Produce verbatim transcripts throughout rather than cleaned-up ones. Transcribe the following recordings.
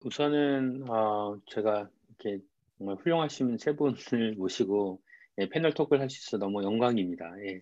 우선은 어 제가 이렇게 정말 훌륭하신 세 분을 모시고 예 패널 토크를 할 수 있어서 너무 영광입니다. 예.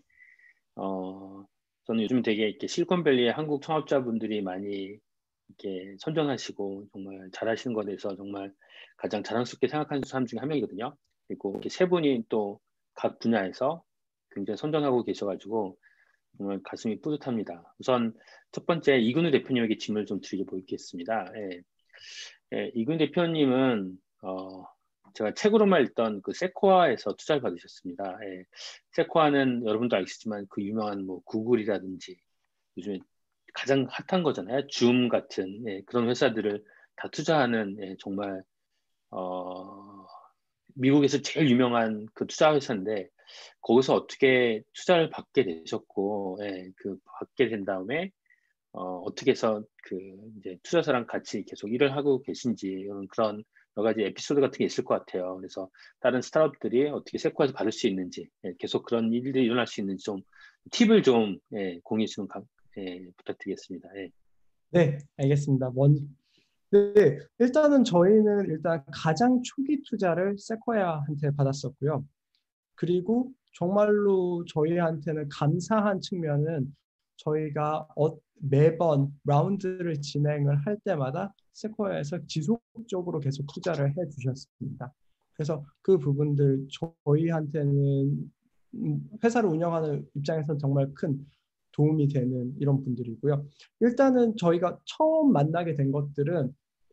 어 저는 요즘 되게 이렇게 실리콘밸리의 한국 창업자분들이 많이 이렇게 선전하시고 정말 잘하시는 것에 대해서 정말 가장 자랑스럽게 생각하는 사람 중에 한 명이거든요. 그리고 이렇게 세 분이 또 각 분야에서 굉장히 선전하고 계셔 가지고 정말 가슴이 뿌듯합니다. 우선 첫 번째 이근우 대표님에게 질문을 좀 드리려 보겠습니다. 예. 예, 이근 대표님은 어, 제가 책으로만 읽던 그 세코아에서 투자를 받으셨습니다. 예, 세코아는 여러분도 아시지만 그 유명한 뭐 구글이라든지 요즘에 가장 핫한 거잖아요. 줌 같은 예, 그런 회사들을 다 투자하는 예, 정말 어, 미국에서 제일 유명한 그 투자 회사인데 거기서 어떻게 투자를 받게 되셨고 예, 그 받게 된 다음에 어, 어떻게 해서 그 이제 투자사랑 같이 계속 일을 하고 계신지 이런 그런 여러 가지 에피소드 같은 게 있을 것 같아요. 그래서 다른 스타트업들이 어떻게 세코에서 받을 수 있는지, 예, 계속 그런 일들이 일어날 수 있는지 좀 팁을 좀 예, 공유 좀 가- 예, 부탁드리겠습니다. 예. 네, 알겠습니다. 먼, 네, 일단은 저희는 일단 가장 초기 투자를 세코야한테 받았었고요. 그리고 정말로 저희한테는 감사한 측면은 저희가 어- 매번 라운드를 진행을 할 때마다 세코야에서 지속적으로 계속 투자를 해 주셨습니다. 그래서 그 부분들 저희한테는 음, 회사를 운영하는 입장에서 정말 큰 도움이 되는 이런 분들이고요. 일단은 저희가 처음 만나게 된 것들은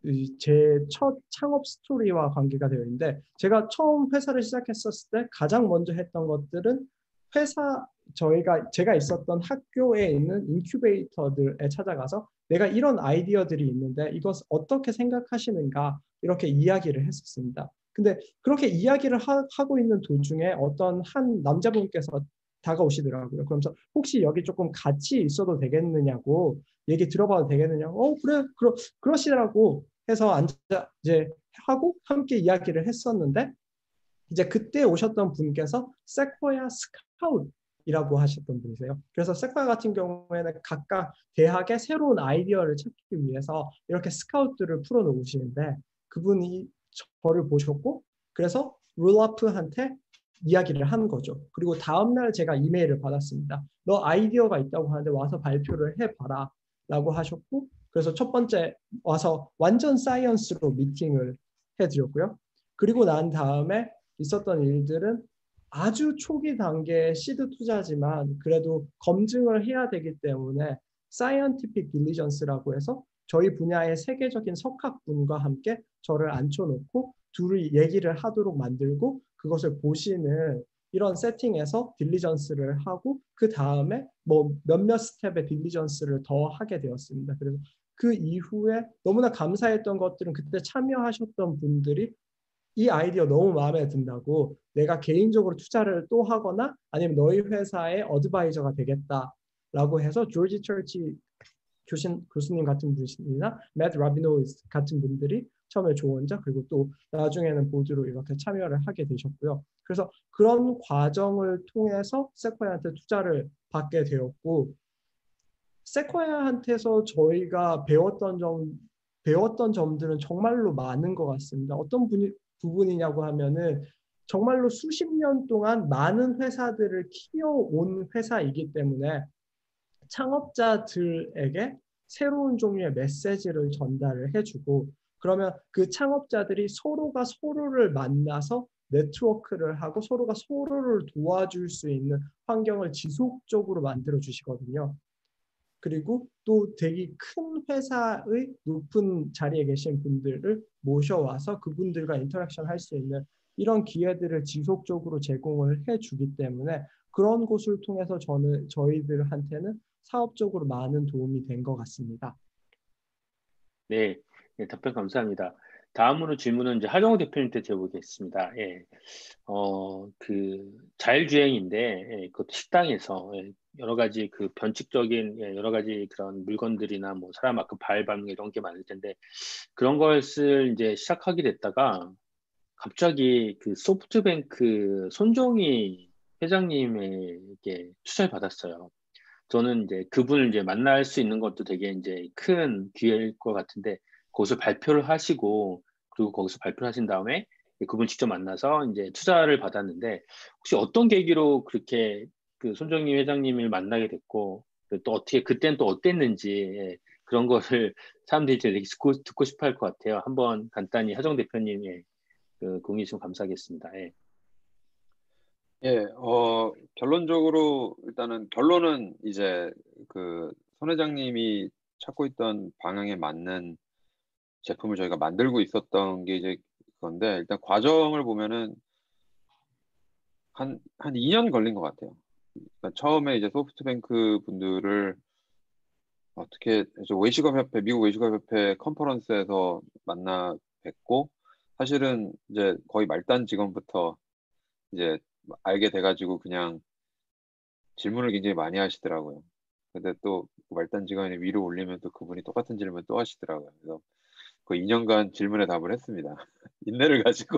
제 첫 창업 스토리와 관계가 되어 있는데 제가 처음 회사를 시작했었을 때 가장 먼저 했던 것들은 회사 저희가 제가 있었던 학교에 있는 인큐베이터들에 찾아가서 내가 이런 아이디어들이 있는데 이것 어떻게 생각하시는가 이렇게 이야기를 했었습니다. 근데 그렇게 이야기를 하, 고 있는 도중에 어떤 한 남자분께서 다가오시더라고요. 그러면서 혹시 여기 조금 같이 있어도 되겠느냐고 얘기 들어봐도 되겠느냐고 어 그래 그러, 그러시더라고 해서 앉아 이제 하고 함께 이야기를 했었는데 이제 그때 오셨던 분께서 세코야 스카웃이라고 하셨던 분이세요. 그래서 세코야 같은 경우에는 각각 대학의 새로운 아이디어를 찾기 위해서 이렇게 스카웃들을 풀어놓으시는데 그분이 저를 보셨고 그래서 룰라프한테 이야기를 한 거죠. 그리고 다음날 제가 이메일을 받았습니다. 너 아이디어가 있다고 하는데 와서 발표를 해봐라 라고 하셨고 그래서 첫 번째 와서 완전 사이언스로 미팅을 해드렸고요. 그리고 난 다음에 있었던 일들은 아주 초기 단계의 시드 투자지만 그래도 검증을 해야 되기 때문에 사이언티픽 딜리전스라고 해서 저희 분야의 세계적인 석학분과 함께 저를 앉혀놓고 둘이 얘기를 하도록 만들고 그것을 보시는 이런 세팅에서 딜리전스를 하고 그 다음에 뭐 몇몇 스텝의 딜리전스를 더 하게 되었습니다. 그래서 그 이후에 너무나 감사했던 것들은 그때 참여하셨던 분들이 이 아이디어 너무 마음에 든다고 내가 개인적으로 투자를 또 하거나 아니면 너희 회사의 어드바이저가 되겠다라고 해서 조지 철치 교신, 교수님 같은 분이나 맷 라비노스 같은 분들이 처음에 조언자 그리고 또 나중에는 보드로 이렇게 참여를 하게 되셨고요. 그래서 그런 과정을 통해서 세코야한테 투자를 받게 되었고 세코야한테서 저희가 배웠던 점 배웠던 점들은 정말로 많은 것 같습니다. 어떤 분이, 부분이냐고 하면은 정말로 수십 년 동안 많은 회사들을 키워온 회사이기 때문에 창업자들에게 새로운 종류의 메시지를 전달을 해주고 그러면 그 창업자들이 서로가 서로를 만나서 네트워크를 하고 서로가 서로를 도와줄 수 있는 환경을 지속적으로 만들어 주시거든요. 그리고 또 되게 큰 회사의 높은 자리에 계신 분들을 모셔와서 그분들과 인터랙션 할 수 있는 이런 기회들을 지속적으로 제공을 해주기 때문에 그런 곳을 통해서 저는 저희들한테는 사업적으로 많은 도움이 된 것 같습니다. 네, 네, 답변 감사합니다. 다음으로 질문은 이제 하정우 대표님께 드려보겠습니다. 예. 어, 그 자율주행인데 예, 그것도 식당에서 예, 여러 가지 그 변칙적인 예, 여러 가지 그런 물건들이나 뭐 사람 아까 발 밟는 이런 게 많을 텐데 그런 것을 이제 시작하게 됐다가 갑자기 그 소프트뱅크 손정희 회장님에게 투자를 받았어요. 저는 이제 그분을 이제 만날 수 있는 것도 되게 이제 큰 기회일 것 같은데 거기서 발표를 하시고 그리고 거기서 발표를 하신 다음에 그분 직접 만나서 이제 투자를 받았는데 혹시 어떤 계기로 그렇게 그 손정희 회장님을 만나게 됐고 또 어떻게 그때는 또 어땠는지 예, 그런 거를 사람들이 되게 듣고, 듣고 싶어 할 것 같아요. 한번 간단히 하정 대표님의 그 공유 좀 감사하겠습니다. 예. 예, 어, 결론적으로 일단은 결론은 이제 그 손 회장님이 찾고 있던 방향에 맞는 제품을 저희가 만들고 있었던 게 이제 그건데 일단 과정을 보면은 한, 한 이 년 걸린 것 같아요. 그러니까 처음에 이제 소프트뱅크 분들을 어떻게 저 외식업 협회, 미국 외식업 협회 컨퍼런스에서 만나 뵙고 사실은 이제 거의 말단 직원부터 이제 알게 돼가지고 그냥 질문을 굉장히 많이 하시더라고요. 근데 또 말단 직원이 위로 올리면 또 그분이 똑같은 질문 또 하시더라고요. 그래서 그 이 년간 질문에 답을 했습니다. 인내를 가지고.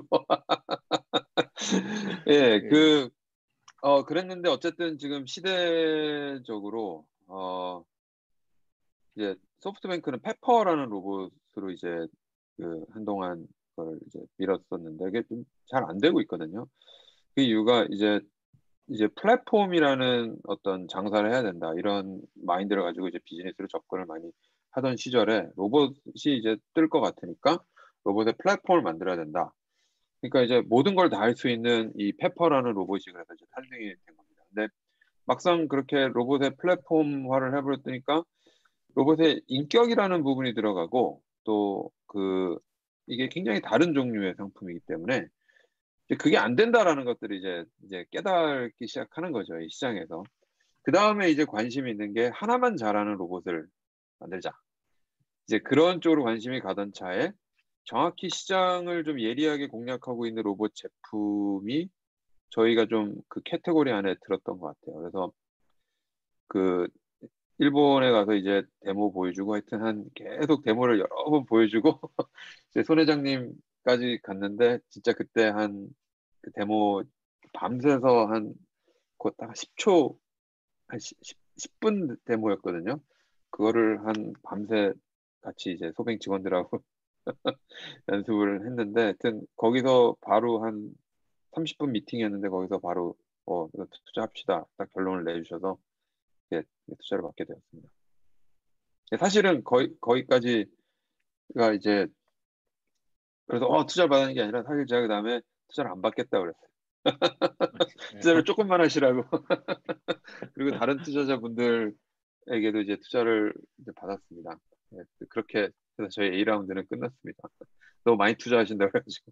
예, 예. 그, 어, 그랬는데 어쨌든 지금 시대적으로, 어, 이제 소프트뱅크는 페퍼라는 로봇으로 이제 그 한동안 그걸 이제 밀었었는데 이게 좀 잘 안 되고 있거든요. 그 이유가 이제 이제 플랫폼이라는 어떤 장사를 해야 된다 이런 마인드를 가지고 이제 비즈니스로 접근을 많이 하던 시절에 로봇이 이제 뜰 것 같으니까 로봇의 플랫폼을 만들어야 된다. 그러니까 이제 모든 걸 다 할 수 있는 이 페퍼라는 로봇이 그래서 이제 탄생이 된 겁니다. 근데 막상 그렇게 로봇의 플랫폼화를 해버렸으니까 로봇의 인격이라는 부분이 들어가고 또 그 이게 굉장히 다른 종류의 상품이기 때문에 이제 그게 안 된다라는 것들을 이제 이제 깨닫기 시작하는 거죠, 이 시장에서. 그 다음에 이제 관심이 있는 게 하나만 잘하는 로봇을 만들자. 이제 그런 쪽으로 관심이 가던 차에 정확히 시장을 좀 예리하게 공략하고 있는 로봇 제품이 저희가 좀 그 카테고리 안에 들었던 것 같아요. 그래서 그 일본에 가서 이제 데모 보여주고 하여튼 한 계속 데모를 여러 번 보여주고 이제 손 회장님까지 갔는데 진짜 그때 한 그 데모 밤새서 한 곧 딱 십 초 한 십 분 데모였거든요. 그거를 한 밤새 같이 이제 소뱅 직원들하고 연습을 했는데 하여튼 거기서 바로 한 삼십 분 미팅이었는데 거기서 바로 어 이거 투자합시다 딱 결론을 내주셔서 예, 투자를 받게 되었습니다. 사실은 거의 거기까지가 이제 그래서 어 투자를 받는 게 아니라 사실 제가 그 다음에 투자를 안 받겠다 그랬어요. 투자를 조금만 하시라고. 그리고 다른 투자자분들에게도 이제 투자를 이제 받았습니다. 예, 그렇게 해서 저희 A 라운드는 끝났습니다. 너무 많이 투자하신다고 해가지고.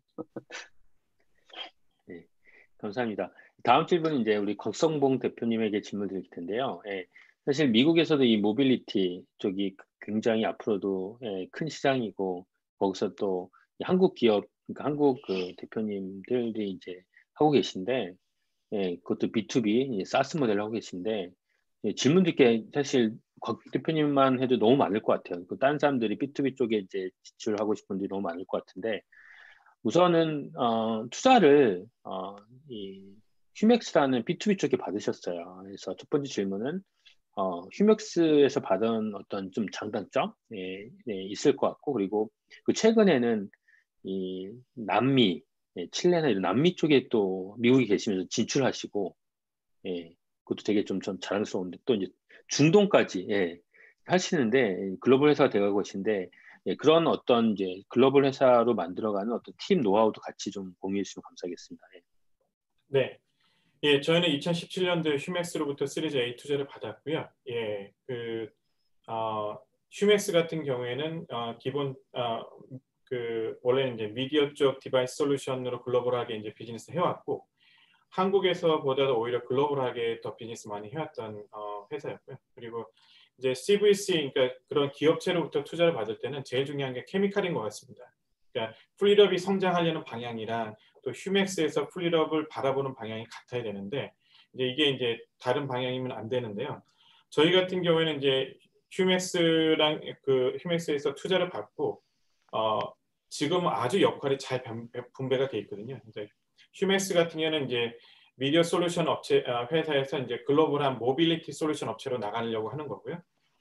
네, 감사합니다. 다음 질문은 이제 우리 곽성봉 대표님에게 질문 드릴 텐데요. 예, 사실 미국에서도 이 모빌리티 쪽이 굉장히 앞으로도 예, 큰 시장이고 거기서 또 한국 기업, 그러니까 한국 그 대표님들이 이제 하고 계신데 예, 그것도 비투비 사스 모델을 하고 계신데 예, 질문 드릴 게 사실 곽 대표님만 해도 너무 많을 것 같아요. 그 다른 사람들이 비투비 쪽에 이제 지출하고 싶은 분들이 너무 많을 것 같은데 우선은 어, 투자를 어, 이 휴맥스라는 비투비 쪽에 받으셨어요. 그래서 첫 번째 질문은 어, 휴맥스에서 받은 어떤 좀 장단점 예, 예, 있을 것 같고 그리고 그 최근에는 이 남미, 예, 칠레나 이런 남미 쪽에 또 미국에 계시면서 진출하시고 예, 그것도 되게 좀 전 자랑스러운데 또 이제 중동까지 예, 하시는데 글로벌 회사가 되어가고 계신데 예, 그런 어떤 이제 글로벌 회사로 만들어가는 어떤 팀 노하우도 같이 좀 공유해 주시면 감사하겠습니다. 예. 네, 예, 저희는 이천십칠 년도에 휴맥스로부터 시리즈 A 투자를 받았고요. 예, 그 어, 휴맥스 같은 경우에는 어, 기본 어, 그 원래는 이제 미디어 쪽 디바이스 솔루션으로 글로벌하게 이제 비즈니스 해왔고 한국에서보다도 오히려 글로벌하게 더 비즈니스 많이 해왔던 어, 회사였고요. 그리고 이제 씨브이씨, 그러니까 그런 기업체로부터 투자를 받을 때는 제일 중요한 게 케미칼인 것 같습니다. 그러니까 플리럽이 성장하려는 방향이랑 또 휴맥스에서 플리럽을 바라보는 방향이 같아야 되는데 이제 이게 이제 다른 방향이면 안 되는데요. 저희 같은 경우에는 이제 휴맥스랑 그 휴맥스에서 투자를 받고 어, 지금 아주 역할이 잘 분배가 돼 있거든요. 이제 휴맥스 같은 경우는 이제 미디어 솔루션 업체 회사에서 이제 글로벌한 모빌리티 솔루션 업체로 나가려고 하는 거고요.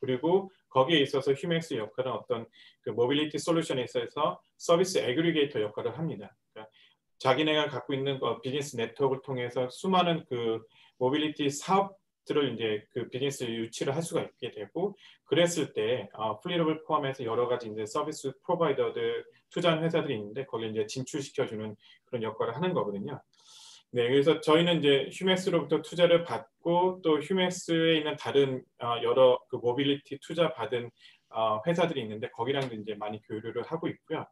그리고 거기에 있어서 휴맥스 역할은 어떤 그 모빌리티 솔루션에 있어서 서비스 애그리게이터 역할을 합니다. 그러니까 자기네가 갖고 있는 어, 비즈니스 네트워크를 통해서 수많은 그 모빌리티 사업들을 이제 그 비즈니스 유치를 할 수가 있게 되고, 그랬을 때 어, 플리럽을 포함해서 여러 가지 이제 서비스 프로바이더들 투자하는 회사들이 있는데 거기에 이제 진출시켜주는 그런 역할을 하는 거거든요. 네, 그래서 저희는 이제 휴맥스로부터 투자를 받고 또 휴맥스에 있는 다른 어, 여러 그 모빌리티 투자 받은 어, 회사들이 있는데 거기랑도 이제 많이 교류를 하고 있고요.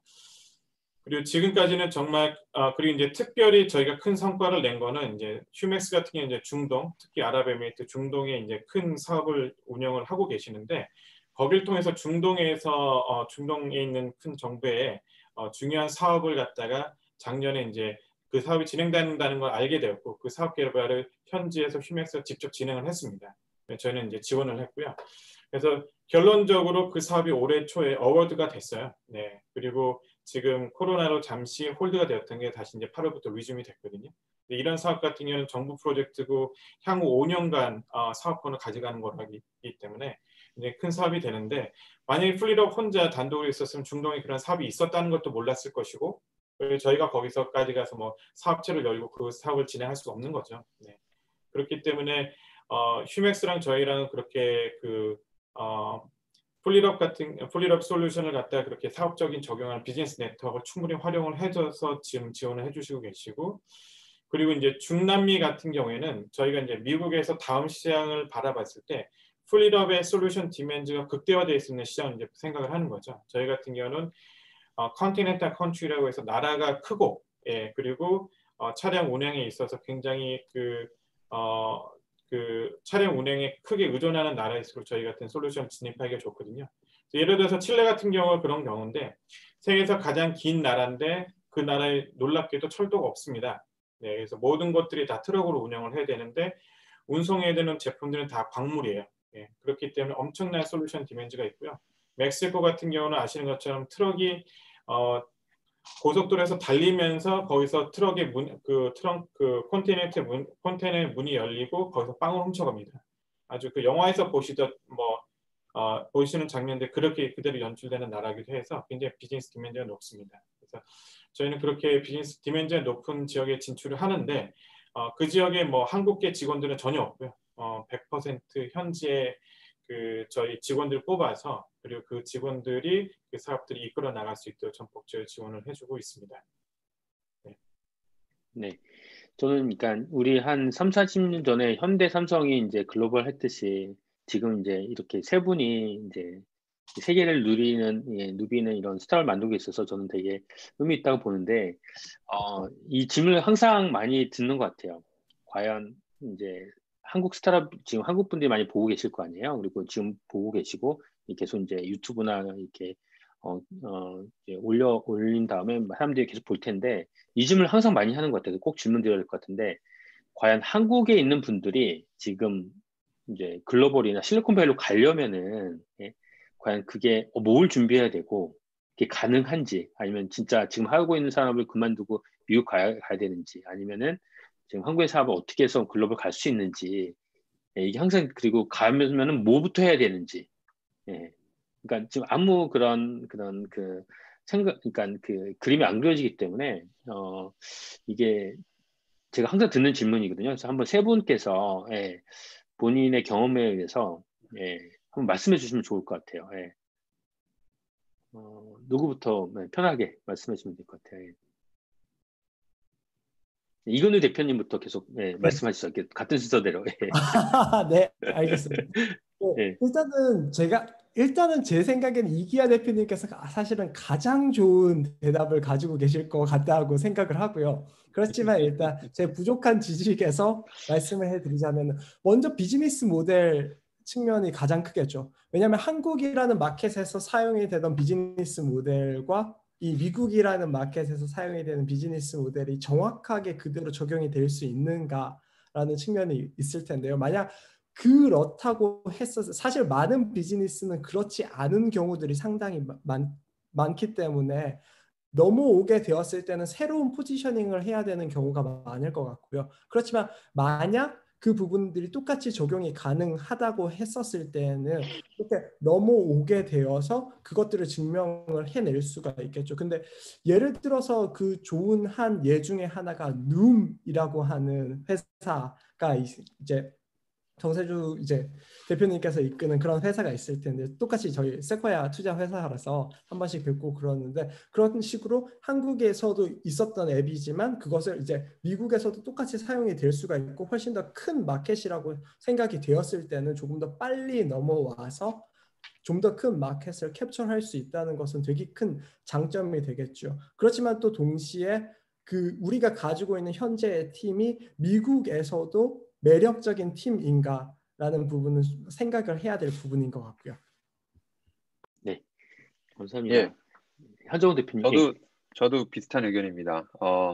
그리고 지금까지는 정말 어, 그리고 이제 특별히 저희가 큰 성과를 낸 거는 이제 휴맥스 같은 경우 이제 중동, 특히 아랍에미리트 중동에 이제 큰 사업을 운영을 하고 계시는데 거기를 통해서 중동에서 어, 중동에 있는 큰 정부에 어, 중요한 사업을 갖다가 작년에 이제 그 사업이 진행된다는 걸 알게 되었고 그 사업 개발을 현지에서 휴맥스가 직접 진행을 했습니다. 저희는 이제 지원을 했고요. 그래서 결론적으로 그 사업이 올해 초에 어워드가 됐어요. 네, 그리고 지금 코로나로 잠시 홀드가 되었던 게 다시 이제 팔월부터 리즘이 됐거든요. 이런 사업 같은 경우는 정부 프로젝트고 향후 오 년간 어, 사업권을 가져가는 거라기 때문에 이제 큰 사업이 되는데 만약에 플리럽 혼자 단독으로 있었으면 중동에 그런 사업이 있었다는 것도 몰랐을 것이고 저희가 거기서까지 가서 뭐 사업체를 열고 그 사업을 진행할 수가 없는 거죠. 네. 그렇기 때문에 어, 휴맥스랑 저희랑 그렇게 그 어, 플리럽 같은 플리럽 솔루션을 갖다 그렇게 사업적인 적용한 비즈니스 네트워크를 충분히 활용을 해줘서 지금 지원을 해주시고 계시고, 그리고 이제 중남미 같은 경우에는 저희가 이제 미국에서 다음 시장을 바라봤을 때 플리럽의 솔루션 디맨드가 극대화되어 있는 시장을 이제 생각을 하는 거죠. 저희 같은 경우는 어, 컨티넨탈 컨트리라고 해서 나라가 크고, 예, 그리고 어, 차량 운행에 있어서 굉장히 그, 어, 그 차량 운행에 크게 의존하는 나라일수록 저희 같은 솔루션 진입하기가 좋거든요. 예를 들어서 칠레 같은 경우가 그런 경우인데 세계에서 가장 긴 나라인데 그 나라에 놀랍게도 철도가 없습니다. 네, 그래서 모든 것들이 다 트럭으로 운영을 해야 되는데 운송해야 되는 제품들은 다 광물이에요. 예, 그렇기 때문에 엄청난 솔루션 디맨드가 있고요. 멕시코 같은 경우는 아시는 것처럼 트럭이 어, 고속도로에서 달리면서 거기서 트럭의 문, 그 트렁크, 그 컨테이너 문, 컨테이너 문이 열리고 거기서 빵을 훔쳐갑니다. 아주 그 영화에서 보시던 뭐 어, 보시는 장면들 그렇게 그대로 연출되는 나라기도 해서 굉장히 비즈니스 디맨드가 높습니다. 그래서 저희는 그렇게 비즈니스 디맨드가 높은 지역에 진출을 하는데 어, 그 지역에 뭐 한국계 직원들은 전혀 없고요. 어, 백 퍼센트 현지에 그 저희 직원들 뽑아서 그리고 그 직원들이 그 사업들이 이끌어 나갈 수 있도록 전폭적으로 지원을 해주고 있습니다. 네. 네. 저는 그러니까 우리 한 삼, 사십 년 전에 현대 삼성이 이제 글로벌 했듯이 지금 이제 이렇게 세 분이 이제 세계를 누리는 예, 누비는 이런 스타를 만들고 있어서 저는 되게 의미 있다고 보는데 어, 이 질문을 항상 많이 듣는 것 같아요. 과연 이제 한국 스타트업 지금 한국 분들이 많이 보고 계실 거 아니에요. 그리고 지금 보고 계시고 계속 이제 유튜브나 이렇게 어, 어, 이제 올려 올린 다음에 사람들이 계속 볼 텐데 이 질문을 항상 많이 하는 것 같아요. 꼭 질문 드려야 될 것 같은데 과연 한국에 있는 분들이 지금 이제 글로벌이나 실리콘밸리로 가려면은 예, 과연 그게 어, 뭘 준비해야 되고 그게 가능한지 아니면 진짜 지금 하고 있는 사업을 그만두고 미국 가야, 가야 되는지 아니면은 지금 한국의 사업을 어떻게 해서 글로벌 갈 수 있는지 예, 이게 항상 그리고 가면은 뭐부터 해야 되는지 예. 그러니까 지금 아무 그런 그런 그 생각 그러니까 그 그림이 안 그려지기 때문에 어 이게 제가 항상 듣는 질문이거든요. 그래서 한번 세 분께서 예, 본인의 경험에 의해서 예, 한번 말씀해 주시면 좋을 것 같아요. 예. 어, 누구부터 네, 편하게 말씀해 주시면 될 것 같아요. 예. 이건우 대표님부터 계속 예, 말씀하시죠. 네. 같은 순서대로. 예. 네, 알겠습니다. 네, 예. 일단은 제가 일단은 제 생각에는 이기아 대표님께서 사실은 가장 좋은 대답을 가지고 계실 것 같다고 생각을 하고요. 그렇지만 일단 제 부족한 지식에서 말씀을 해드리자면 먼저 비즈니스 모델 측면이 가장 크겠죠. 왜냐하면 한국이라는 마켓에서 사용이 되던 비즈니스 모델과 이 미국이라는 마켓에서 사용이 되는 비즈니스 모델이 정확하게 그대로 적용이 될 수 있는가라는 측면이 있을 텐데요. 만약 그렇다고 했어서 사실 많은 비즈니스는 그렇지 않은 경우들이 상당히 많, 많기 때문에 넘어오게 되었을 때는 새로운 포지셔닝을 해야 되는 경우가 많을 것 같고요. 그렇지만 만약 그 부분들이 똑같이 적용이 가능하다고 했었을 때는 이렇게 넘어오게 되어서 그것들을 증명을 해낼 수가 있겠죠. 근데 예를 들어서 그 좋은 한 예 중에 하나가 룸이라고 하는 회사가 이제 정세주 이제 대표님께서 이끄는 그런 회사가 있을 텐데 똑같이 저희 세쿼야 투자 회사라서 한 번씩 뵙고 그러는데 그런 식으로 한국에서도 있었던 앱이지만 그것을 이제 미국에서도 똑같이 사용이 될 수가 있고 훨씬 더 큰 마켓이라고 생각이 되었을 때는 조금 더 빨리 넘어와서 좀 더 큰 마켓을 캡처할 수 있다는 것은 되게 큰 장점이 되겠죠. 그렇지만 또 동시에 그 우리가 가지고 있는 현재의 팀이 미국에서도 매력적인 팀인가라는 부분은 생각을 해야 될 부분인 것 같고요. 네, 감사합니다. 예, 한정우 대표님. 저도 저도 비슷한 의견입니다. 어,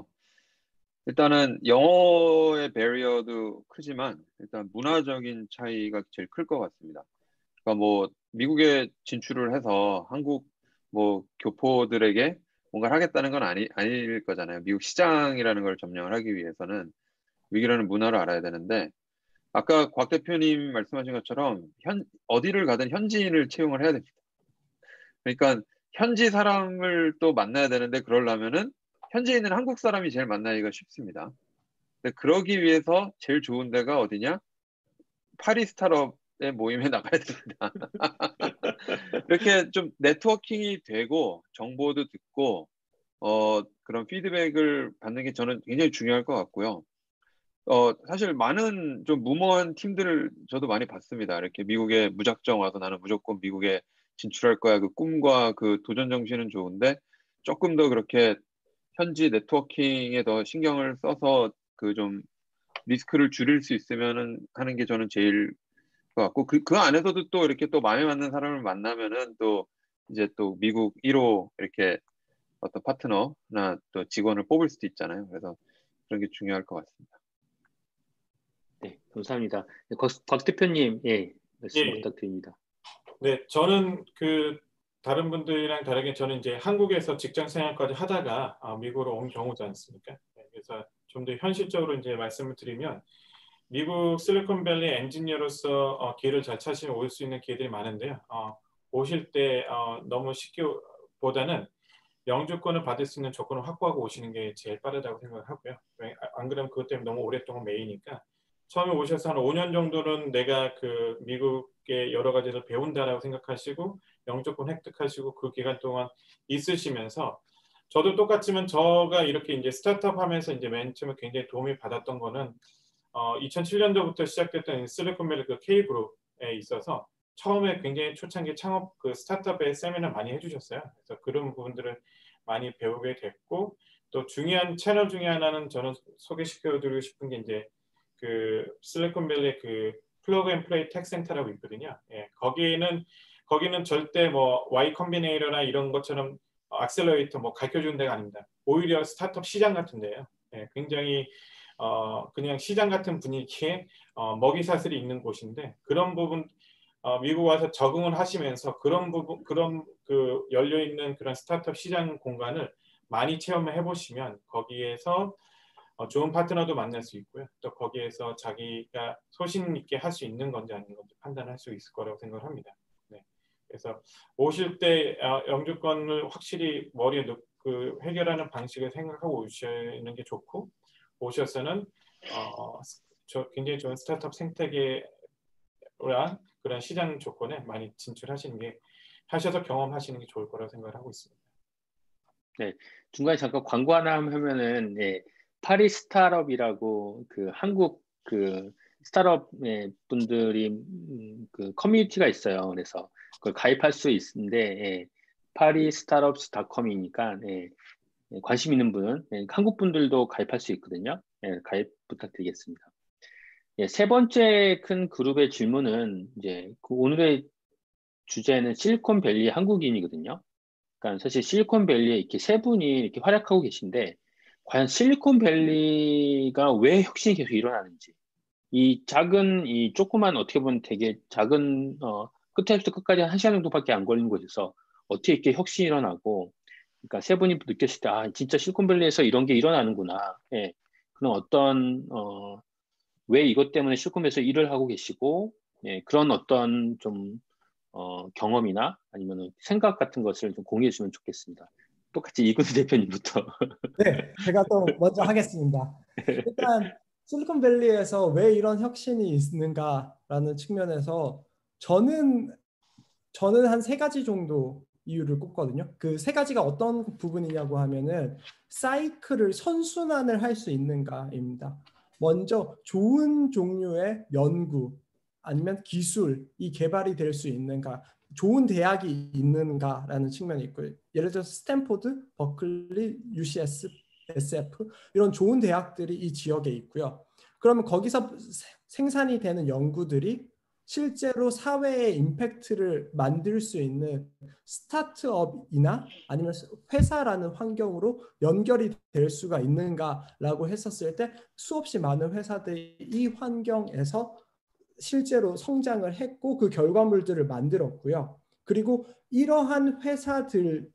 일단은 영어의 배리어도 크지만 일단 문화적인 차이가 제일 클 것 같습니다. 그러니까 뭐 미국에 진출을 해서 한국 뭐 교포들에게 뭔가를 하겠다는 건 아니 아닐 거잖아요. 미국 시장이라는 걸 점령을 하기 위해서는 미국이라는 문화를 알아야 되는데 아까 곽 대표님 말씀하신 것처럼 현 어디를 가든 현지인을 채용을 해야 됩니다. 그러니까 현지 사람을 또 만나야 되는데 그러려면은 현지에 있는 한국 사람이 제일 만나기가 쉽습니다. 근데 그러기 위해서 제일 좋은 데가 어디냐? 파리 스타트업의 모임에 나가야 됩니다. 이렇게 좀 네트워킹이 되고 정보도 듣고 어, 그런 피드백을 받는 게 저는 굉장히 중요할 것 같고요. 어, 사실 많은 좀 무모한 팀들을 저도 많이 봤습니다. 이렇게 미국에 무작정 와서 나는 무조건 미국에 진출할 거야. 그 꿈과 그 도전 정신은 좋은데 조금 더 그렇게 현지 네트워킹에 더 신경을 써서 그 좀 리스크를 줄일 수 있으면은 하는 게 저는 제일 것 같고 그, 그 안에서도 또 이렇게 또 마음에 맞는 사람을 만나면은 또 이제 또 미국 일 호 이렇게 어떤 파트너나 또 직원을 뽑을 수도 있잖아요. 그래서 그런 게 중요할 것 같습니다. 네, 감사합니다. 곽, 곽 대표님, 예, 말씀 예. 부탁드립니다. 네, 저는 그 다른 분들이랑 다르게 저는 이제 한국에서 직장 생활까지 하다가 아, 미국으로 온 경우지 않습니까? 네, 그래서 좀 더 현실적으로 이제 말씀을 드리면 미국 실리콘밸리 엔지니어로서 어, 기회를 잘 찾으면 올 수 있는 기회들이 많은데요. 어, 오실 때 어, 너무 쉽게 보다는 영주권을 받을 수 있는 조건을 확보하고 오시는 게 제일 빠르다고 생각을 하고요. 안 그러면 그것 때문에 너무 오랫동안 매이니까 처음에 오셔서 한 오 년 정도는 내가 그 미국의 여러 가지를 배운다라고 생각하시고 영주권 획득하시고 그 기간 동안 있으시면서 저도 똑같지만 저가 이렇게 이제 스타트업 하면서 이제 맨 처음에 굉장히 도움이 받았던 거는 어, 이천칠 년도부터 시작됐던 실리콘밸리 그 K그룹에 있어서 처음에 굉장히 초창기 창업 그 스타트업의 세미나 많이 해주셨어요. 그래서 그런 부분들을 많이 배우게 됐고 또 중요한 채널 중에 하나는 저는 소개시켜드리고 싶은 게 이제 그 실리콘밸리 그 플러그 앤 플레이 텍 센터라고 있거든요. 예, 거기는 거기는 절대 뭐 Y 컴비네이터나 이런 것처럼 악셀러레이터 뭐 가르쳐주는 데가 아닙니다. 오히려 스타트업 시장 같은 데요. 예, 굉장히 어, 그냥 시장 같은 분위기에 어, 먹이사슬이 있는 곳인데 그런 부분 어, 미국 와서 적응을 하시면서 그런 부분 그런 그 열려 있는 그런 스타트업 시장 공간을 많이 체험해 보시면 거기에서 어, 좋은 파트너도 만날 수 있고요. 또 거기에서 자기가 소신 있게 할 수 있는 건지 아닌 건지 판단할 수 있을 거라고 생각을 합니다. 네. 그래서 오실 때 어, 영주권을 확실히 머리에 넣, 그 해결하는 방식을 생각하고 오시는 게 좋고 오셔서는 어, 저 굉장히 좋은 스타트업 생태계랑 그런 시장 조건에 많이 진출하시는 게 하셔서 경험하시는 게 좋을 거라고 생각을 하고 있습니다. 네, 중간에 잠깐 광고 하나 하면은 예, 파리 스타트업이라고 그 한국 그 스타트업 예, 분들이 음, 그 커뮤니티가 있어요. 그래서 그걸 가입할 수 있는데 예, 파리 스타트업스 닷컴이니까 예, 예, 관심 있는 분은 예, 한국 분들도 가입할 수 있거든요. 예, 가입 부탁드리겠습니다. 예, 세 번째 큰 그룹의 질문은 이제 그 오늘의 주제는 실리콘밸리 한국인이거든요. 그러니까 사실 실리콘밸리에 이렇게 세 분이 이렇게 활약하고 계신데 과연 실리콘밸리가 왜 혁신이 계속 일어나는지 이 작은 이 조그만 어떻게 보면 되게 작은 어, 끝에부터 끝까지 한 시간 정도밖에 안 걸리는 곳에서 어떻게 이렇게 혁신이 일어나고 그러니까 세 분이 느꼈을 때 아 진짜 실리콘밸리에서 이런 게 일어나는구나 예, 그런 어떤 어, 왜 이것 때문에 실컷에서 일을 하고 계시고 예, 그런 어떤 좀 어, 경험이나 아니면 생각 같은 것을 좀 공유해 주시면 좋겠습니다. 똑같이 이근우 대표님부터. 네, 제가 또 먼저 하겠습니다. 일단 실리콘밸리에서 왜 이런 혁신이 있는가라는 측면에서 저는 저는 한 세 가지 정도 이유를 꼽거든요. 그 세 가지가 어떤 부분이냐고 하면은 사이클을 선순환을 할 수 있는가입니다. 먼저 좋은 종류의 연구 아니면 기술이 개발이 될 수 있는가, 좋은 대학이 있는가라는 측면이 있고요. 예를 들어서 스탠포드, 버클리, 유씨에스, 에스에프 이런 좋은 대학들이 이 지역에 있고요. 그러면 거기서 생산이 되는 연구들이 실제로 사회에 임팩트를 만들 수 있는 스타트업이나 아니면 회사라는 환경으로 연결이 될 수가 있는가라고 했었을 때 수없이 많은 회사들이 이 환경에서 실제로 성장을 했고 그 결과물들을 만들었고요. 그리고 이러한 회사들이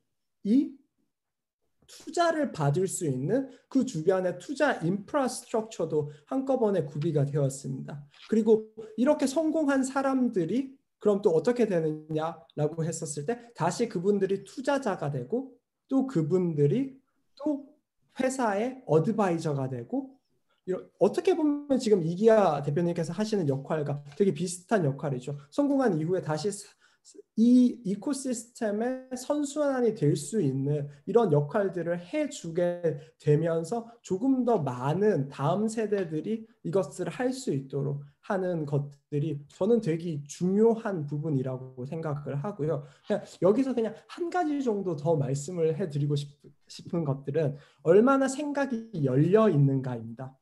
투자를 받을 수 있는 그 주변의 투자 인프라스트럭처도 한꺼번에 구비가 되었습니다. 그리고 이렇게 성공한 사람들이 그럼 또 어떻게 되느냐라고 했었을 때 다시 그분들이 투자자가 되고 또 그분들이 또 회사의 어드바이저가 되고 어떻게 보면 지금 이기아 대표님께서 하시는 역할과 되게 비슷한 역할이죠. 성공한 이후에 다시 이 이코시스템의 선순환이 될 수 있는 이런 역할들을 해주게 되면서 조금 더 많은 다음 세대들이 이것을 할 수 있도록 하는 것들이 저는 되게 중요한 부분이라고 생각을 하고요. 그냥 여기서 그냥 한 가지 정도 더 말씀을 해드리고 싶은 것들은 얼마나 생각이 열려 있는가입니다.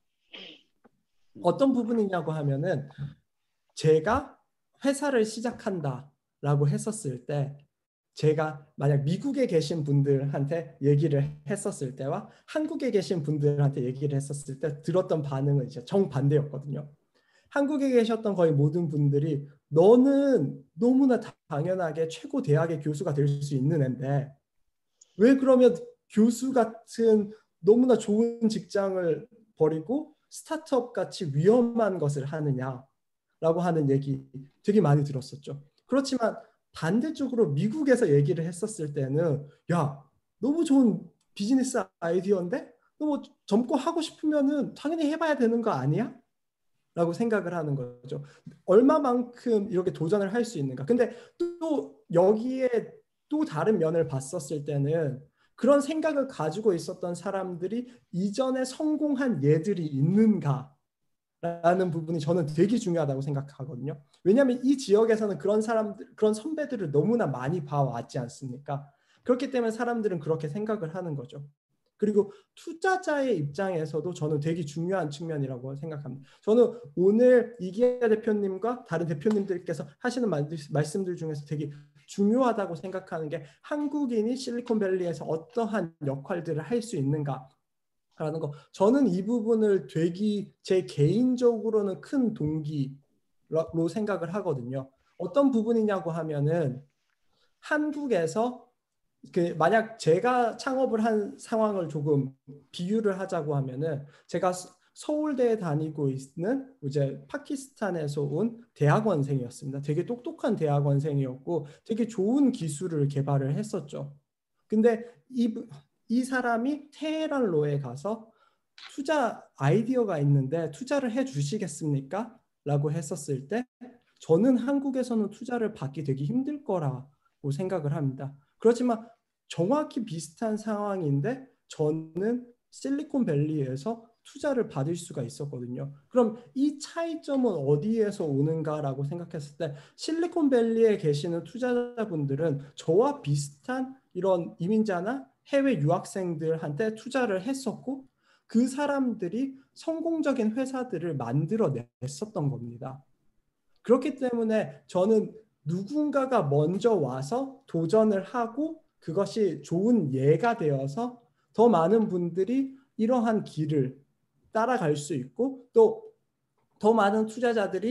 어떤 부분이냐고 하면은 제가 회사를 시작한다 라고 했었을 때 제가 만약 미국에 계신 분들한테 얘기를 했었을 때와 한국에 계신 분들한테 얘기를 했었을 때 들었던 반응은 이제 정반대였거든요. 한국에 계셨던 거의 모든 분들이 너는 너무나 당연하게 최고 대학의 교수가 될 수 있는 앤데 왜 그러면 교수 같은 너무나 좋은 직장을 버리고 스타트업 같이 위험한 것을 하느냐 라고 하는 얘기 되게 많이 들었었죠. 그렇지만 반대쪽으로 미국에서 얘기를 했었을 때는 야, 너무 좋은 비즈니스 아이디어인데 너무 젊고 하고 싶으면은 당연히 해봐야 되는 거 아니야? 라고 생각을 하는 거죠. 얼마만큼 이렇게 도전을 할 수 있는가. 근데 또 여기에 또 다른 면을 봤었을 때는 그런 생각을 가지고 있었던 사람들이 이전에 성공한 예들이 있는가 라는 부분이 저는 되게 중요하다고 생각하거든요. 왜냐하면 이 지역에서는 그런 사람들, 그런 선배들을 너무나 많이 봐왔지 않습니까? 그렇기 때문에 사람들은 그렇게 생각을 하는 거죠. 그리고 투자자의 입장에서도 저는 되게 중요한 측면이라고 생각합니다. 저는 오늘 이기아 대표님과 다른 대표님들께서 하시는 말씀들 중에서 되게 중요하다고 생각하는 게 한국인이 실리콘밸리에서 어떠한 역할들을 할 수 있는가 라는 거. 저는 이 부분을 되게 제 개인적으로는 큰 동기로 생각을 하거든요. 어떤 부분이냐고 하면은 한국에서 그 만약 제가 창업을 한 상황을 조금 비유를 하자고 하면은 제가 서울대에 다니고 있는 이제 파키스탄에서 온 대학원생이었습니다. 되게 똑똑한 대학원생이었고 되게 좋은 기술을 개발을 했었죠. 근데 이 이 사람이 테헤란로에 가서 투자 아이디어가 있는데 투자를 해 주시겠습니까? 라고 했었을 때 저는 한국에서는 투자를 받기 되게 힘들 거라고 생각을 합니다. 그렇지만 정확히 비슷한 상황인데 저는 실리콘밸리에서 투자를 받을 수가 있었거든요. 그럼 이 차이점은 어디에서 오는가라고 생각했을 때 실리콘밸리에 계시는 투자자분들은 저와 비슷한 이런 이민자나 해외 유학생들한테 투자를 했었고 그 사람들이 성공적인 회사들을 만들어 냈었던 겁니다. 그렇기 때문에 저는 누군가가 먼저 와서 도전을 하고 그것이 좋은 예가 되어서 더 많은 분들이 이러한 길을 따라갈 수 있고 또 더 많은 투자자들이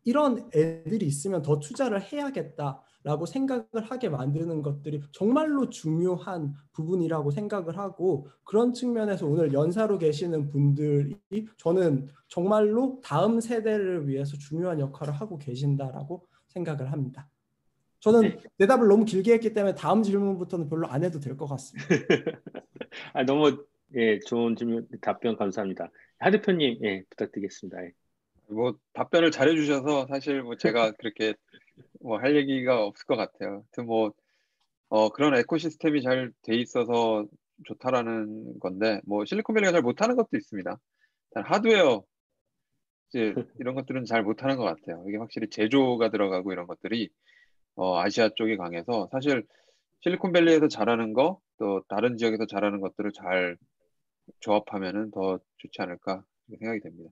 이런 애들이 있으면 더 투자를 해야겠다라고 생각을 하게 만드는 것들이 정말로 중요한 부분이라고 생각을 하고, 그런 측면에서 오늘 연사로 계시는 분들이 저는 정말로 다음 세대를 위해서 중요한 역할을 하고 계신다라고 생각을 합니다. 저는 네. 대답을 너무 길게 했기 때문에 다음 질문부터는 별로 안 해도 될 것 같습니다. 아, 너무 예, 좋은 질문, 답변 감사합니다. 하 대표님, 예, 부탁드리겠습니다. 예. 뭐 답변을 잘해주셔서 사실 뭐 제가 그렇게 뭐 할 얘기가 없을 것 같아요. 하여튼 뭐 어, 그런 에코시스템이 잘 돼 있어서 좋다라는 건데, 뭐 실리콘밸리가 잘 못하는 것도 있습니다. 일단 하드웨어 이제 이런 것들은 잘 못하는 것 같아요. 이게 확실히 제조가 들어가고 이런 것들이 어, 아시아 쪽이 강해서 사실 실리콘밸리에서 잘하는 거, 또 다른 지역에서 잘하는 것들을 잘 조합하면은 더 좋지 않을까 생각이 됩니다.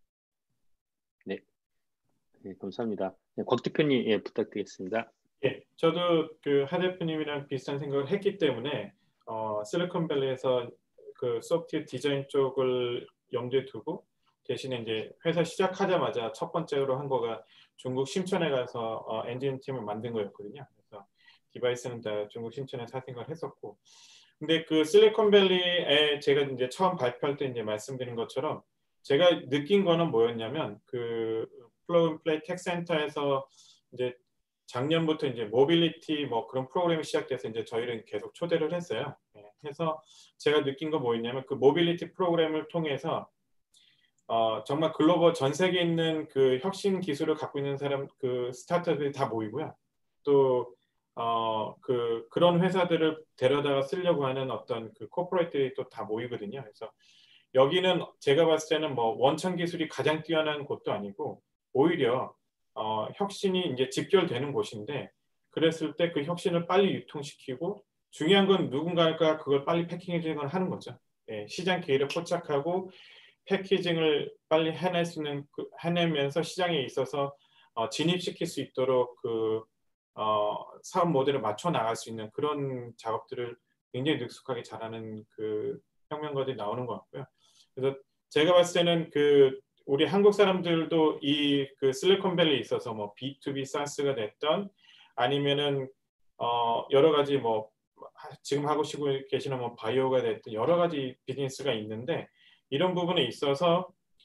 네, 네, 감사합니다. 네, 곽 대표님, 예, 부탁드리겠습니다. 예, 저도 그 하 대표님이랑 비슷한 생각을 했기 때문에 어, 실리콘밸리에서 그 소프트웨어 디자인 쪽을 염두에 두고 대신에 이제 회사 시작하자마자 첫 번째로 한 거가 중국 심천에 가서 어, 엔진 팀을 만든 거였거든요. 그래서 디바이스는 다 중국 심천에 사생을 했었고, 근데 그 실리콘밸리에 제가 이제 처음 발표할 때 이제 말씀드린 것처럼 제가 느낀 거는 뭐였냐면 그 플러그앤플레이 텍센터에서 이제 작년부터 이제 모빌리티 뭐 그런 프로그램이 시작돼서 이제 저희를 계속 초대를 했어요. 그래서 제가 느낀 거 뭐였냐면 그 모빌리티 프로그램을 통해서 어, 정말 글로벌 전 세계에 있는 그 혁신 기술을 갖고 있는 사람 그 스타트업들이 다 모이고요. 또 어, 그 그런 회사들을 데려다가 쓰려고 하는 어떤 그 코퍼레이트들이 또 다 모이거든요. 그래서 여기는 제가 봤을 때는 뭐 원천 기술이 가장 뛰어난 곳도 아니고 오히려 어, 혁신이 이제 집결되는 곳인데, 그랬을 때 그 혁신을 빨리 유통시키고 중요한 건 누군가가 그걸 빨리 패키징을 하는 거죠. 예, 시장 기회를 포착하고 패키징을 빨리 해낼 수 있는 그, 해내면서 시장에 있어서 어, 진입시킬 수 있도록 그 어, 사업 모델을 맞춰 나갈 수 있는 그런 작업들을 굉장히 능숙하게 잘하는 그 혁명가들이 나오는 것 같고요. 그래서 제가 봤을 때는 그 우리 한국 사람들도 이 그 실리콘밸리에 있어서 뭐 비투비 사스가 됐던 아니면은 어 여러 가지 뭐 지금 하고 계시는 뭐 바이오가 됐든 여러 가지 비즈니스가 있는데, 이런 부분에 있어서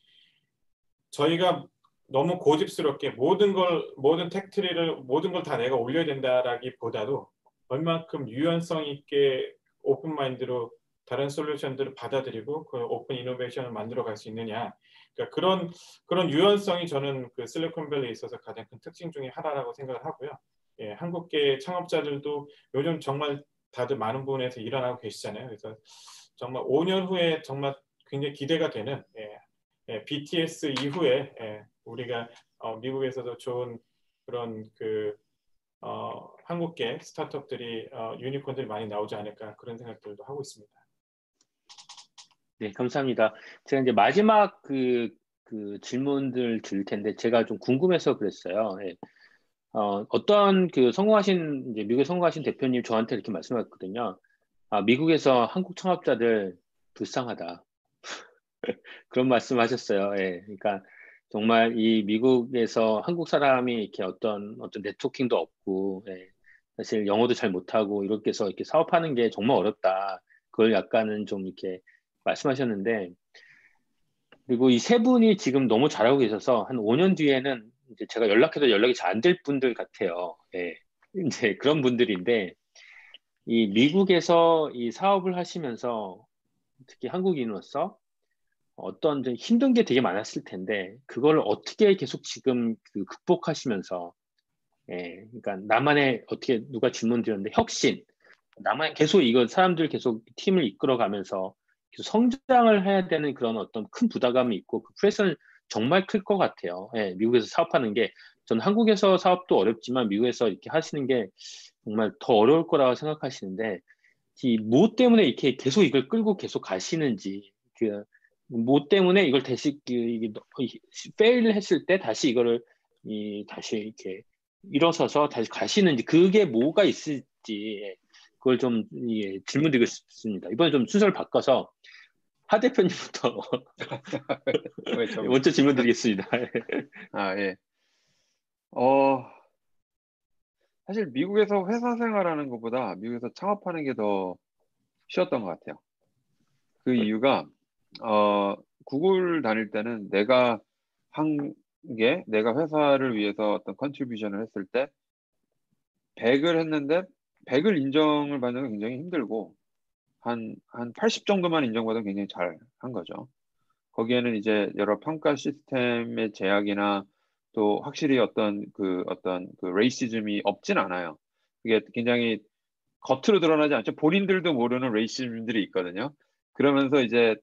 저희가 너무 고집스럽게 모든 걸 모든 텍트리를 모든 걸 다 내가 올려야 된다라기보다도 얼만큼 유연성 있게 오픈 마인드로 다른 솔루션들을 받아들이고 그 오픈 이노베이션을 만들어 갈 수 있느냐. 그러니까 그런 그런 유연성이 저는 그 실리콘밸리에 있어서 가장 큰 특징 중에 하나라고 생각을 하고요. 예, 한국계 창업자들도 요즘 정말 다들 많은 부분에서 일어나고 계시잖아요. 그래서 정말 오 년 후에 정말 굉장히 기대가 되는 예, 예, 비티에스 이후에 예, 우리가 어, 미국에서도 좋은 그런 그 어, 한국계 스타트업들이 어, 유니콘들이 많이 나오지 않을까 그런 생각들도 하고 있습니다. 네, 감사합니다. 제가 이제 마지막 그, 그 질문들 드릴 텐데 제가 좀 궁금해서 그랬어요. 예. 어, 어떤 그 성공하신, 이제 미국에 성공하신 대표님 저한테 이렇게 말씀하셨거든요. 아, 미국에서 한국 창업자들 불쌍하다. 그런 말씀 하셨어요. 예. 그러니까 정말 이 미국에서 한국 사람이 이렇게 어떤, 어떤 네트워킹도 없고, 예. 사실 영어도 잘 못하고 이렇게 해서 이렇게 사업하는 게 정말 어렵다. 그걸 약간은 좀 이렇게 말씀하셨는데, 그리고 이 세 분이 지금 너무 잘하고 계셔서 한 오 년 뒤에는 이제 제가 연락해도 연락이 잘 안 될 분들 같아요. 예. 이제 그런 분들인데, 이 미국에서 이 사업을 하시면서 특히 한국인으로서 어떤 좀 힘든 게 되게 많았을 텐데, 그걸 어떻게 계속 지금 그 극복하시면서, 예, 그러니까 나만의 어떻게 누가 질문 드렸는데 혁신, 나만 계속 이거 사람들 계속 팀을 이끌어가면서 계속 성장을 해야 되는 그런 어떤 큰 부담감이 있고 그 프레셔는 정말 클 것 같아요. 예, 미국에서 사업하는 게 저는 한국에서 사업도 어렵지만 미국에서 이렇게 하시는 게 정말 더 어려울 거라고 생각하시는데 이 뭐 때문에 이렇게 계속 이걸 끌고 계속 가시는지 그 뭐 때문에 이걸 다시 이게 페일을 했을 때 다시 이거를 이 다시 이렇게 일어서서 다시 가시는지 그게 뭐가 있을지 그걸 좀 예, 질문드리고 싶습니다. 이번에 좀 순서를 바꿔서 하 대표님부터 왜 좀... 먼저 질문드리겠습니다. 아 예. 어, 사실 미국에서 회사 생활하는 것보다 미국에서 창업하는 게 더 쉬웠던 것 같아요. 그 이유가 어, 구글 다닐 때는 내가 한 게 내가 회사를 위해서 어떤 컨트리뷰션을 했을 때 백을 했는데 백을 인정을 받는 건 굉장히 힘들고 한, 한 팔십 정도만 인정받으면 굉장히 잘 한 거죠. 거기에는 이제 여러 평가 시스템의 제약이나 또 확실히 어떤 그 어떤 그 레이시즘이 없진 않아요. 그게 굉장히 겉으로 드러나지 않죠. 본인들도 모르는 레이시즘들이 있거든요. 그러면서 이제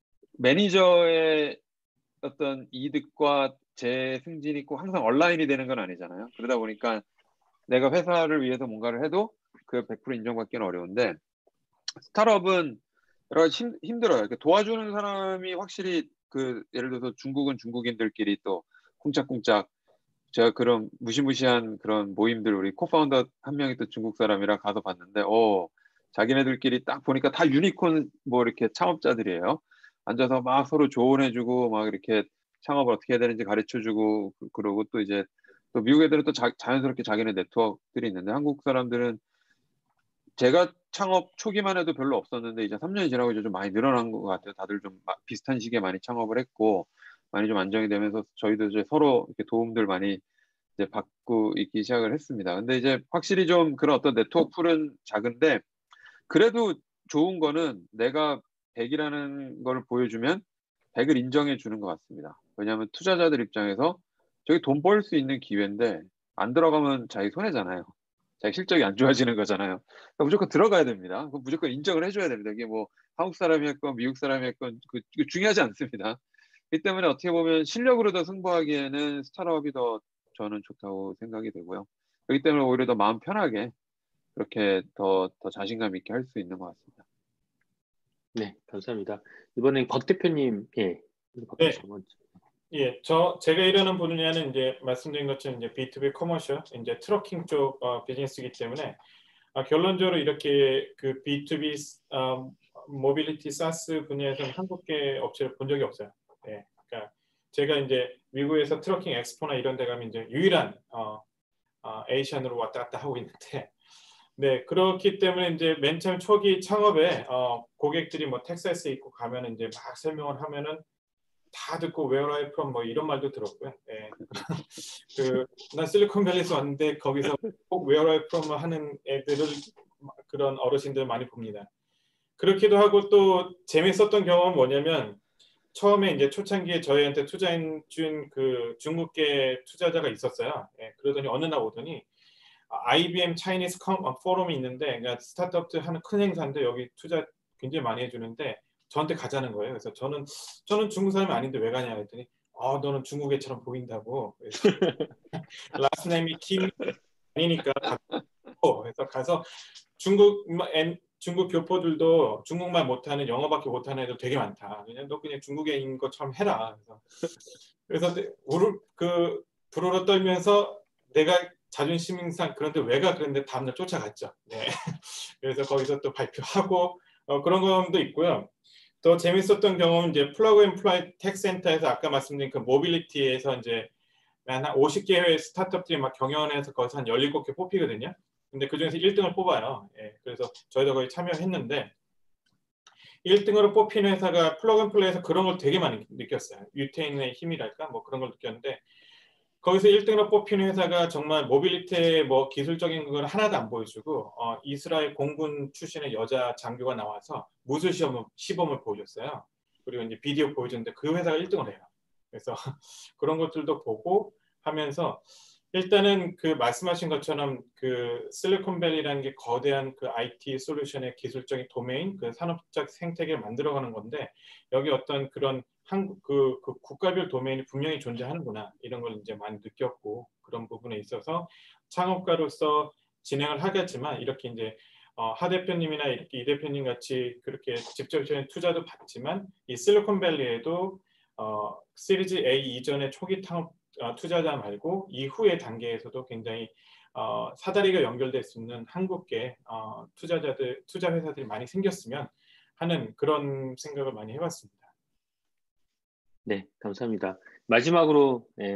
매니저의 어떤 이득과 제 승진이 꼭 항상 얼라인이 되는 건 아니잖아요. 그러다 보니까 내가 회사를 위해서 뭔가를 해도 그 백 퍼센트 인정받기는 어려운데 스타트업은 여러 가지 힘, 힘들어요. 그러니까 도와주는 사람이 확실히 그 예를 들어서 중국은 중국인들끼리 또 쿵짝쿵짝 제가 그런 무시무시한 그런 모임들 우리 코파운더 한 명이 또 중국 사람이라 가서 봤는데 어 자기네들끼리 딱 보니까 다 유니콘 뭐 이렇게 창업자들이에요. 앉아서 막 서로 조언해주고 막 이렇게 창업을 어떻게 해야 되는지 가르쳐주고 그- 그러고 또 이제 또 미국 애들은 또 자, 자연스럽게 자기네 네트워크들이 있는데 한국 사람들은 제가 창업 초기만 해도 별로 없었는데 이제 삼 년이 지나고 이제 좀 많이 늘어난 것 같아요. 다들 좀 마- 비슷한 시기에 많이 창업을 했고 많이 좀 안정이 되면서 저희도 이제 서로 이렇게 도움들 많이 이제 받고 있기 시작을 했습니다. 근데 이제 확실히 좀 그런 어떤 네트워크 풀은 작은데 그래도 좋은 거는 내가 백이라는 걸 보여주면 백을 인정해 주는 것 같습니다. 왜냐하면 투자자들 입장에서 저기 돈 벌 수 있는 기회인데 안 들어가면 자기 손해잖아요. 자기 실적이 안 좋아지는 거잖아요. 그러니까 무조건 들어가야 됩니다. 그럼 무조건 인정을 해줘야 됩니다. 이게 뭐 한국 사람이 했건 미국 사람이 했건 그, 그 중요하지 않습니다. 이 때문에 어떻게 보면 실력으로 더 승부하기에는 스타트업이 더 저는 좋다고 생각이 되고요. 그렇기 때문에 오히려 더 마음 편하게 그렇게 더, 더 자신감 있게 할 수 있는 것 같습니다. 네, 감사합니다. 이번엔 곽 대표님, 예, 박 네. 대표 먼저. 예, 저 제가 일하는 분야는 이제 말씀드린 것처럼 이제 비투비 커머셜, 이제 트러킹 쪽 어, 비즈니스이기 때문에 아, 결론적으로 이렇게 그 비투비 어, 모빌리티 사스 분야에서는 한국계 업체를 본 적이 없어요. 예, 그러니까 제가 이제 미국에서 트러킹 엑스포나 이런 데 가면 이제 유일한 어, 어, 에이션으로 왔다 갔다 하고 있는데, 네, 그렇기 때문에 이제 맨 처음 초기 창업에 어, 고객들이 뭐 텍사스에 있고 가면 이제 막 설명을 하면은 다 듣고 Where are you from 뭐 이런 말도 들었고요. 예. 그 난 실리콘밸리에서 왔는데 거기서 꼭 Where are you from 하는 애들을 그런 어르신들 많이 봅니다. 그렇기도 하고 또 재밌었던 경험은 뭐냐면 처음에 이제 초창기에 저희한테 투자해 준 그 중국계 투자자가 있었어요. 예. 그러더니 어느 날 오더니 아이비엠 차이니스 포럼이 있는데 그러니까 스타트업들 하는 큰 행사인데 여기 투자 굉장히 많이 해주는데 저한테 가자는 거예요. 그래서 저는 저는 중국 사람이 아닌데 왜 가냐 했더니 아 너는 중국 애처럼 보인다고. 그래서 라스트 네임이 김 아니니까 가고 그래서 가서 중국 엔, 중국 교포들도 중국말 못하는 영어밖에 못하는 애들 되게 많다. 그냥 너 그냥 중국애인 것처럼 해라. 그래서 그래서 우르 그 부르르 떨면서 내가 자존심 상그런데 왜가 그런데 다음날 쫓아갔죠. 네. 그래서 거기서 또 발표하고 어, 그런 경험도 있고요. 더 재밌었던 경험은 이제 플러그 앤 플라이 텍 센터에서 아까 말씀드린 그 모빌리티에서 이제 한 오십 개의 스타트업들이 막 경영해서 거기서 한 열일곱 개 뽑히거든요. 근데 그중에서 일 등을 뽑아요. 예, 그래서 저희도 거기 참여했는데 일 등으로 뽑힌 회사가 플러그 앤 플레이에서 그런 걸 되게 많이 느꼈어요. 유테인의 힘이랄까 뭐 그런 걸 느꼈는데 거기서 일 등으로 뽑힌 회사가 정말 모빌리티의 뭐 기술적인 걸 하나도 안 보여주고 어, 이스라엘 공군 출신의 여자 장교가 나와서 무술 시험을, 시범을 보여줬어요. 그리고 이제 비디오 보여줬는데 그 회사가 일 등을 해요. 그래서 그런 것들도 보고 하면서 일단은 그 말씀하신 것처럼 그 실리콘밸리라는 게 거대한 그 아이티 솔루션의 기술적인 도메인, 그 산업적 생태계를 만들어가는 건데 여기 어떤 그런 한국 그, 그 국가별 도메인이 분명히 존재하는구나 이런 걸 이제 많이 느꼈고 그런 부분에 있어서 창업가로서 진행을 하겠지만 이렇게 이제 어, 하 대표님이나 이렇게 이 대표님 같이 그렇게 직접적인 투자도 받지만 이 실리콘밸리에도 어, 시리즈 A 이전의 초기 창업 어, 투자자 말고 이후의 단계에서도 굉장히 어, 사다리가 연결될 수 있는 한국계 어, 투자자들 투자 회사들이 많이 생겼으면 하는 그런 생각을 많이 해봤습니다. 네, 감사합니다. 마지막으로 예,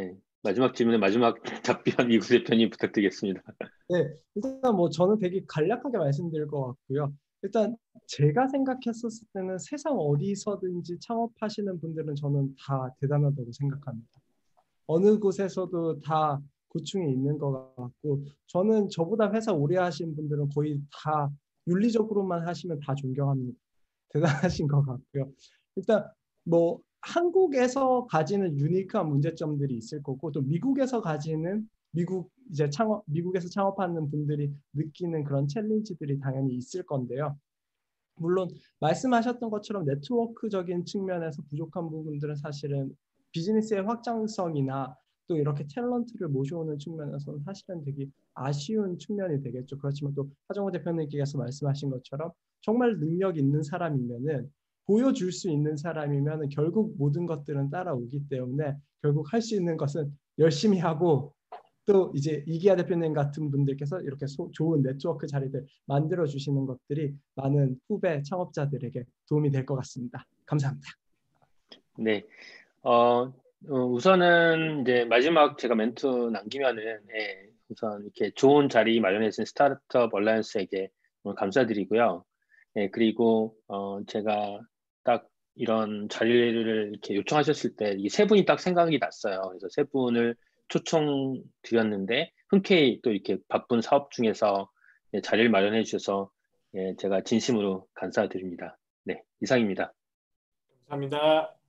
마지막 질문에 마지막 답변 이구 대표님 부탁드리겠습니다. 네, 일단 뭐 저는 되게 간략하게 말씀드릴 것 같고요. 일단 제가 생각했었을 때는 세상 어디서든지 창업하시는 분들은 저는 다 대단하다고 생각합니다. 어느 곳에서도 다 고충이 있는 것 같고, 저는 저보다 회사 오래 하신 분들은 거의 다 윤리적으로만 하시면 다 존경합니다. 대단하신 것 같고요. 일단 뭐 한국에서 가지는 유니크한 문제점들이 있을 거고, 또 미국에서 가지는 미국 이제 창업 미국에서 창업하는 분들이 느끼는 그런 챌린지들이 당연히 있을 건데요. 물론 말씀하셨던 것처럼 네트워크적인 측면에서 부족한 부분들은 사실은 비즈니스의 확장성이나 또 이렇게 탤런트를 모셔오는 측면에서는 사실은 되게 아쉬운 측면이 되겠죠. 그렇지만 또 하정우 대표님께서 말씀하신 것처럼 정말 능력 있는 사람이면은 보여줄 수 있는 사람이면 결국 모든 것들은 따라오기 때문에 결국 할 수 있는 것은 열심히 하고, 또 이제 이기아 대표님 같은 분들께서 이렇게 소, 좋은 네트워크 자리들 만들어 주시는 것들이 많은 후배 창업자들에게 도움이 될 것 같습니다. 감사합니다. 네, 어, 어, 우선은 이제 마지막 제가 멘트 남기면은 예, 우선 이렇게 좋은 자리 마련해 주신 스타트업 얼라이언스에게 오늘 감사드리고요. 예, 그리고 어, 제가 딱 이런 자리를 이렇게 요청하셨을 때 이 세 분이 딱 생각이 났어요. 그래서 세 분을 초청 드렸는데 흔쾌히 또 이렇게 바쁜 사업 중에서 예, 자리를 마련해 주셔서 예, 제가 진심으로 감사드립니다. 네, 이상입니다. 감사합니다.